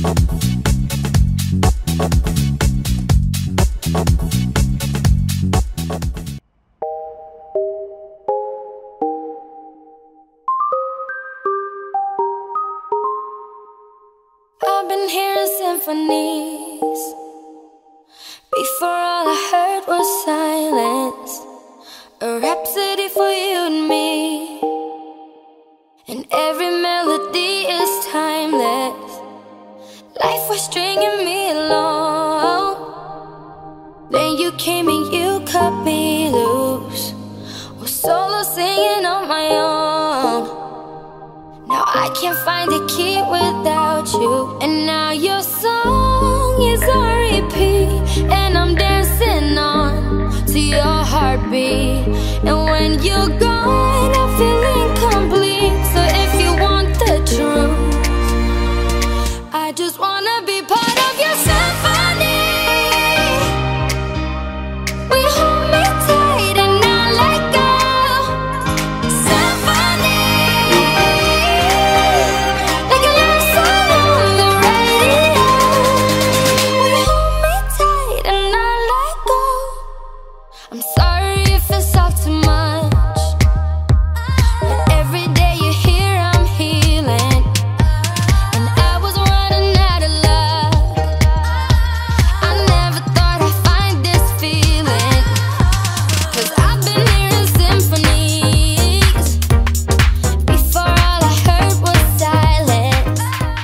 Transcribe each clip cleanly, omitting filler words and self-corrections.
I've been hearing symphonies. Before all I heard was silence. A rhapsody for you and me. And every melody is timeless. Life was stringing me along. Then you came and you cut me loose. Was solo singing on my own. Now I can't find a key without you. And now your song is on repeat. And I'm dancing on to your heartbeat. And when you're gone, I feel incomplete. So if you want the truth, I just wanna be part of your symphony. We hold me tight and not let go. Symphony, like a love song on the radio. We hold me tight and not let go. I'm sorry if it's all too much, but every day you're here I'm healing. And I was running out of love. I never thought I'd find this feeling. 'Cause I've been hearing symphonies. Before all I heard was silence.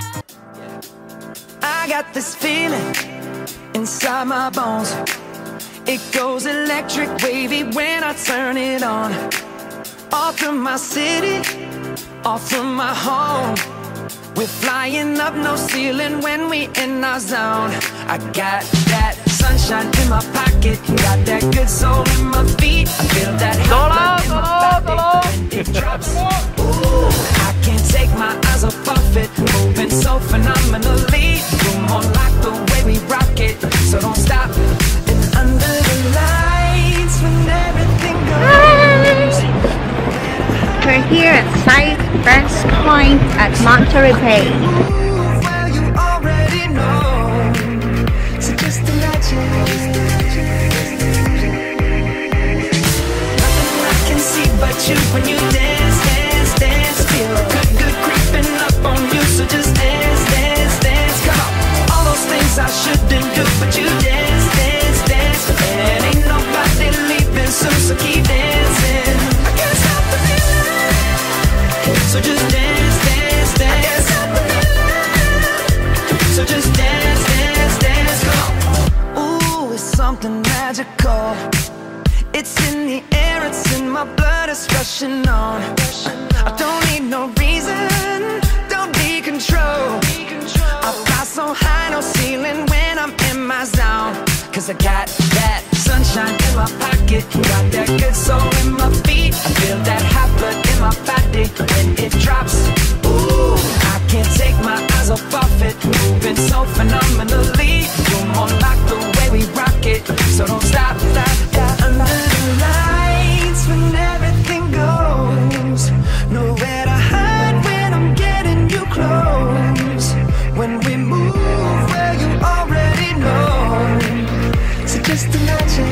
I got this feeling inside my bones. It goes electric wavy when I turn it on. All through my city, all through my home. We're flying up, no ceiling when we in our zone. I got that sunshine in my pocket, got that good soul in my feet. I feel that hot blood in my body when it drops. Ooh, I can't take my eyes off of it, moving so phenomenally. You're more like the way we rock it, so don't stop. And under the lights when everything goes. We're here at Cypress Point at Monterey Bay. Well, you already know, so just imagine. Nothing I can see but you when you dance, dance, dance. Feel good, good creeping up on you, so just dance, dance, dance. Come on, all those things I shouldn't do, but you dance, dance, dance. And ain't nobody leaving soon, so keep dancing. I can't stop the feeling, so just dance, dance, dance. I can't stop the feeling, so just dance, dance, dance. Come on. Ooh, it's something magical. It's in the air, it's in my blood, it's rushing on. I don't need no reason, don't be control. I fly so high, no ceiling when I'm in my zone. 'Cause I got that sunshine in my pocket, got that good soul in my feet. I feel that hot blood in my body when it drops. Ooh, I can't take my eyes off of it, moving so phenomenally. You're more like the way we rock it, so don't stop, stop, stop. Under the lights when everything goes, nowhere to hide when I'm getting you close. When we move, well, you already know, so just imagine.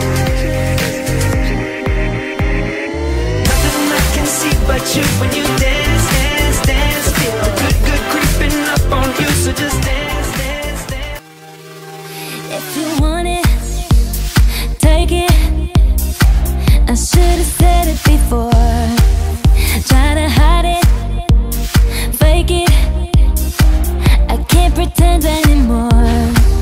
Nothing I can see but you when you dance, dance, dance. Feel good, good creeping up on you, so just dance, dance, dance. If you want it, take it. I should've said it before. Try to hide it, fake it. I can't pretend anymore.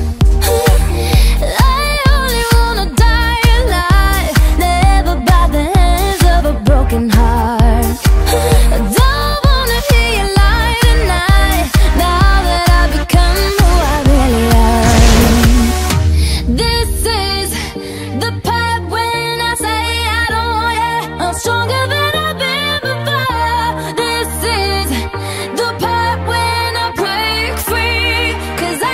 I only wanna die alive, never by the hands of a broken heart. I don't wanna hear you lie tonight, now that I've become who I really am. This is the part when I say I don't want you. I'm stronger than I've been before. This is the part when I break free, 'cause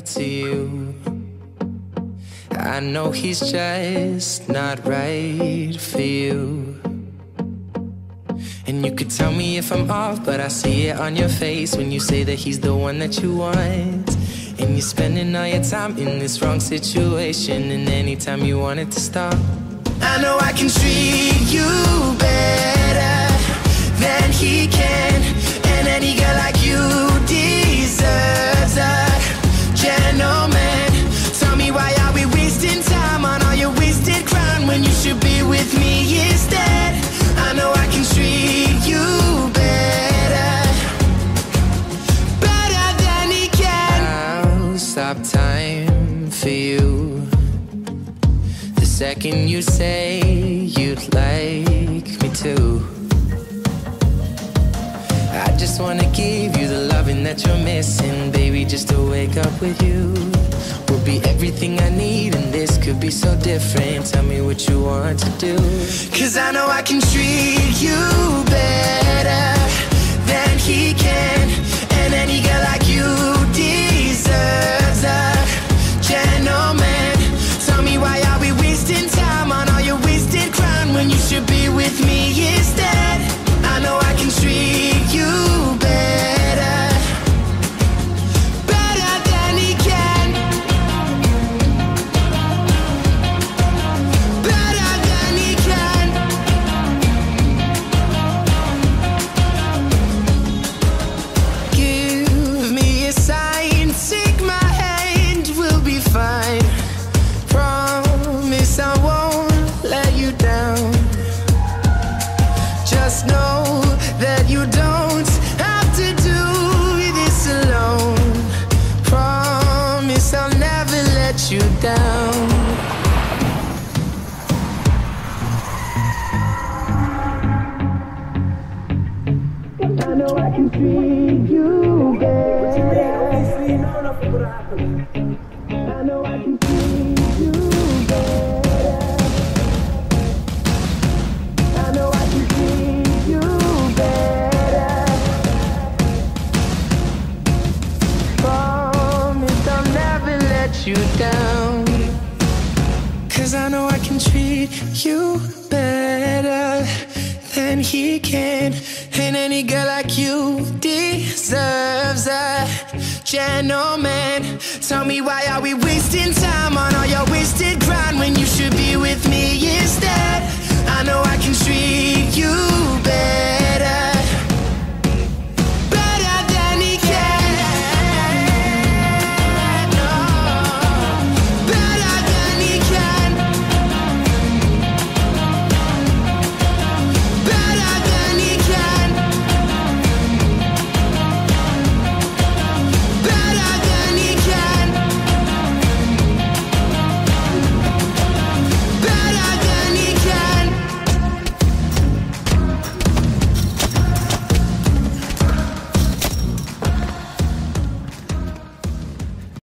to you. I know he's just not right for you. And you could tell me if I'm off, but I see it on your face when you say that he's the one that you want. And you're spending all your time in this wrong situation, and anytime you want it to stop, I know I can treat you better than he can. And any girl like you deserves a gentleman. Tell me, why are we wasting time on all your wasted crime when you should be with me instead? I know I can treat you better, better than he can. I'll stop time for you the second you say you'd like me to. I just wanna give you the loving that you're missing, baby. Just to wake up with you will be everything I need, and this could be so different. Tell me what you want to do, 'cause I know I can treat you better than he can. And any girl like you deserves a gentleman. Tell me, why are we wasting time on all your wasted crime when you should be with me instead? I know I can treat you better, better than he can, better than he can. Give me a sign, take my hand, we'll be fine. Promise I won't let you down. Just know that you don't have to do this alone. Promise I'll never let you down. I know I can treat you better. I know I can treat you better. I know I can treat you better. Promise I'll never let you down, 'cause I know I can treat you better than he can. And any girl like you deserves a gentleman. Tell me, why are we wasting time on all your wasted